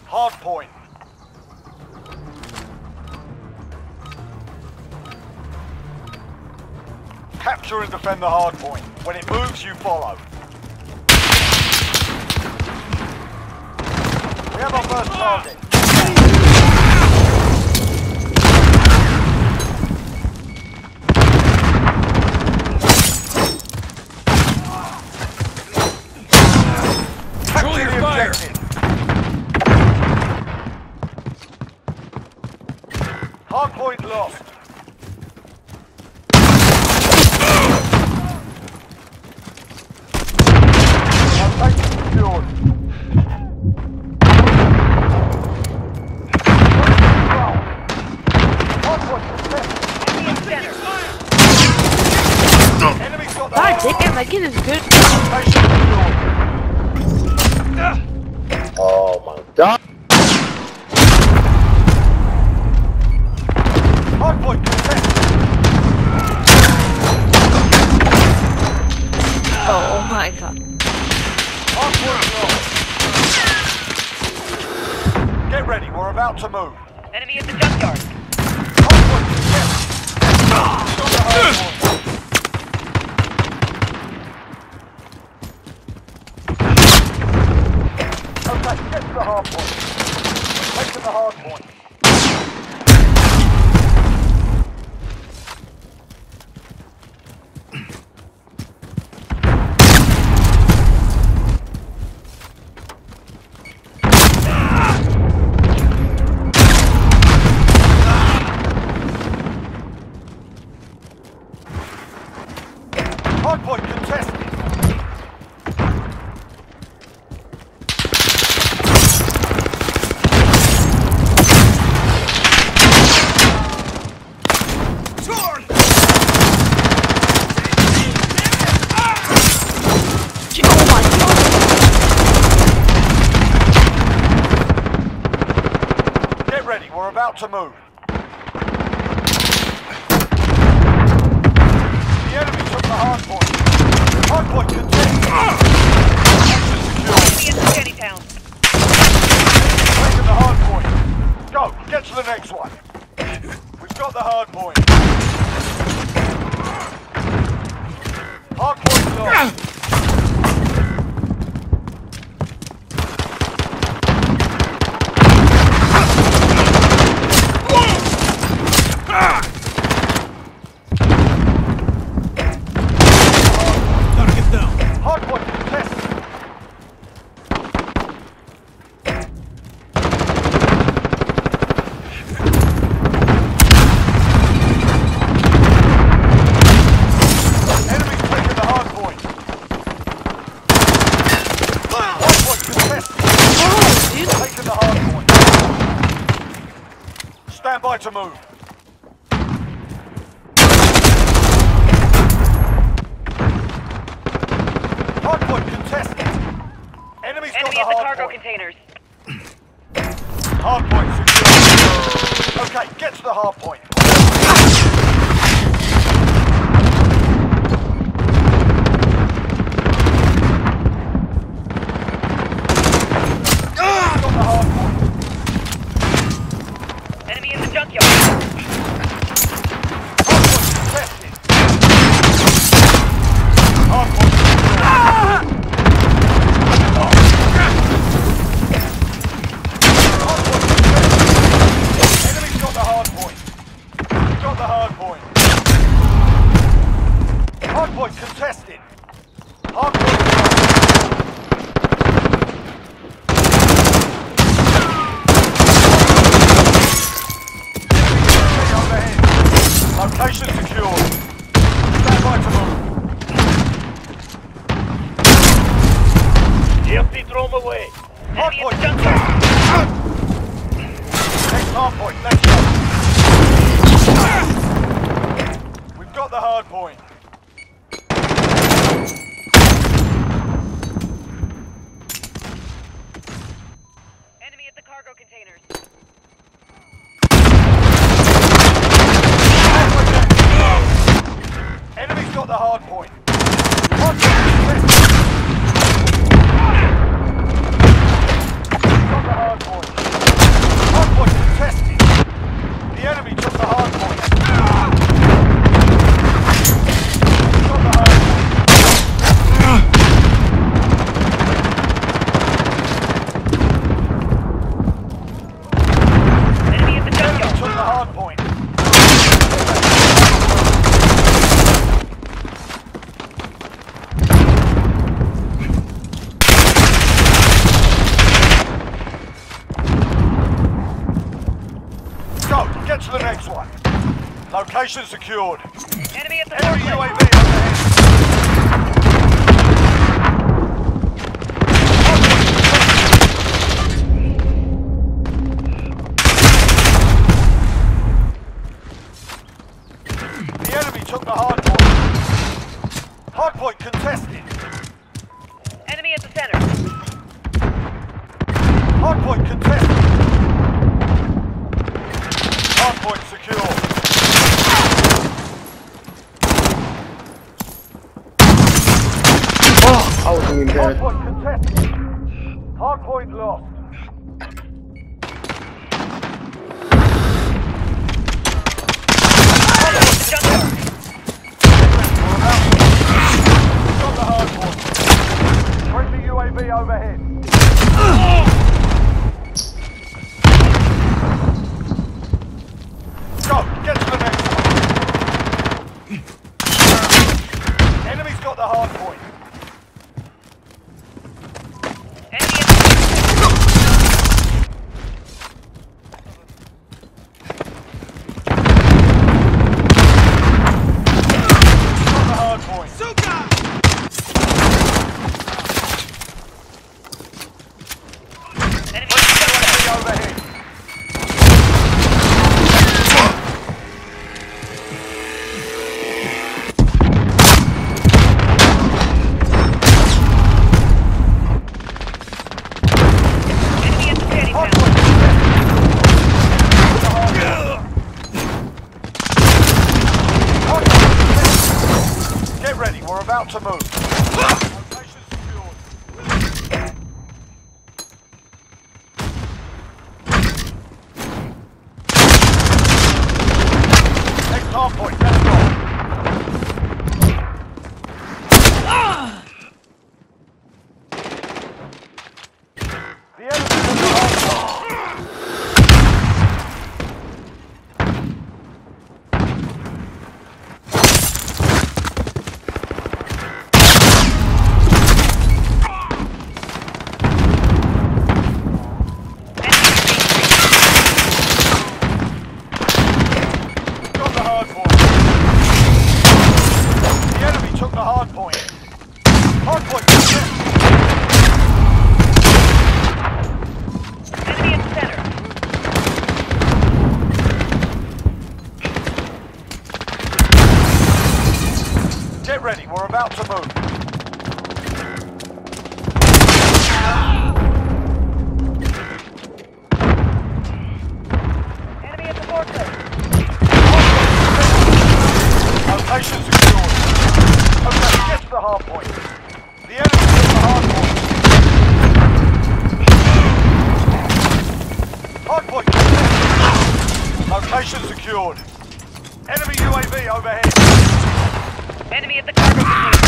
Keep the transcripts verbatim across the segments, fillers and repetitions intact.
Hard point. Capture and defend the hard point. When it moves, you follow. We have our first target. Control your fire! Hard point lost. Our take secured. Hard point contested. Enemy's got the God hard damn, that kid is good. Location secured. Oh my god. Hard point contested. Oh my god. Hard point lost. Get ready, we're about to move. Enemy at the junkyard. Hard point contested. Stop the hard point. Okay, get to the hard point. Take to the hard point. Hard point contested. Get ready, we're about to move. The enemy took the hard point. Hard point contested. Action secured. Enemy at the shanty town. Taking the hard point. Go, get to the next one. We've got the hard point. Hard point lost. Gotta get down. Hard point contested. Enemy's taking the hard point. Hard point contested. Oh, dude. Taking the hard point. Stand by to move. Hard point contested. Enemy's got Enemy the at the hard cargo point. containers. Hard point secure. Okay, get to the hard point. Enemy's got the hard point. Enemy in the junkyard. Hard point contested. Hard point secure. Hard point contested. Enemy's got the hard point. We've got the hard point. Hard point contested. Hard point contested. Location secured. Stand by to move. Empty drum away. Hard Enemy point at the junkyard. Next hard point, let's go. We've got the hard point. Enemy at the cargo containers. Enemy's got the hard point. Hard point contested. Got the hard point. get to the next one. Location secured. Enemy at the Enemy U A forklift. V overhead. The enemy took the hard point. Hard point contested. Enemy at the center. Hard point contested. Hard point secure. Oh, I was in Hard dead. point contested. Hard point lost. Junkyard. Got the hard point. Friendly U A V overhead. Go, get to the next one. Enemy's got the hard point. Enemy at the Got the hard point. enemy at the center. Overhead. Enemy at the standing Hard town. point Hard point. Get ready, we're about to move. Location secured. Next hard point, let's go. The enemy took the hard point. Got the hard point. The enemy took the hard point. Hard point contested. Enemy at the center. Get ready, we're about to move. Enemy at the forklift. Location secured. Okay, get to the hard point. The enemy took the hard point. Hard point contested. Location secured. Enemy U A V overhead. Enemy at the cargo container.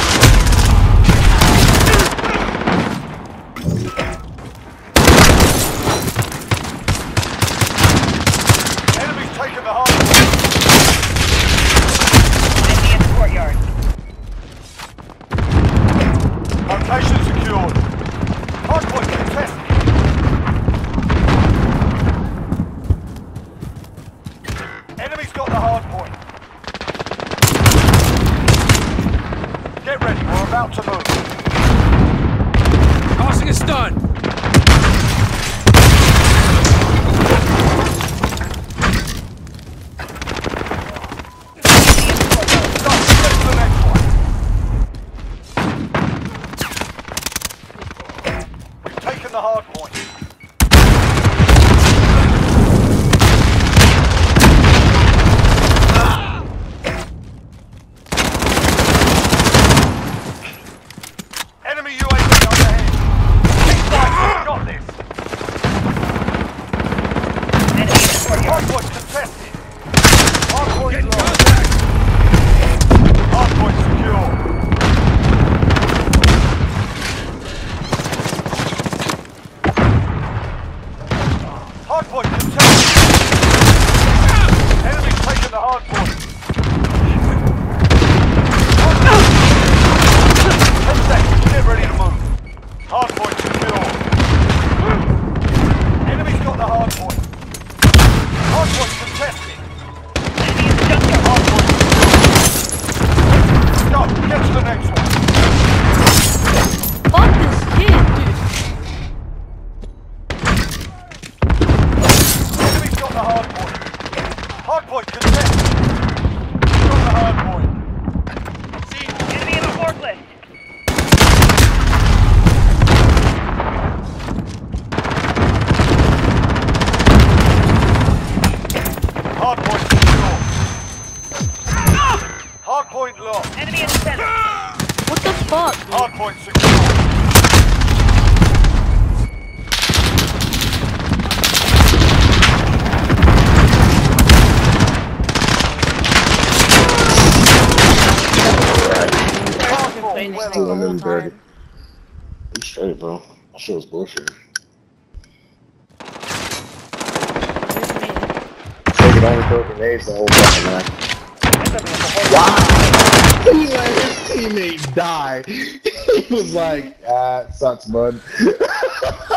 Enemy's taken the hard point. Enemy at the courtyard. Location secured. Hard point contested. Enemy's got the hard point. Get ready, we're about to move. Tossing a stun. Enemy at the courtyard. Stop, get to the next one. We've taken the hard point. Enemy U A V overhead. Keep fighting, we've got this. Enemy at the courtyard. Hard point contested. Hard point lost. Hard point secure. Hard point contested. Enemy's taken the hard point. Ten seconds, get ready to move. Hard point secure. Enemy's got the hard point. Hard point contested. fuck, dude? Hardpoint secure. Phoenix well the whole done. time. You straight, bro. That shit was bullshit. Where's me? Nigga only throw grenades the whole fucking night. Wow! He let his teammate die. He was like, ah, it sucks, bud.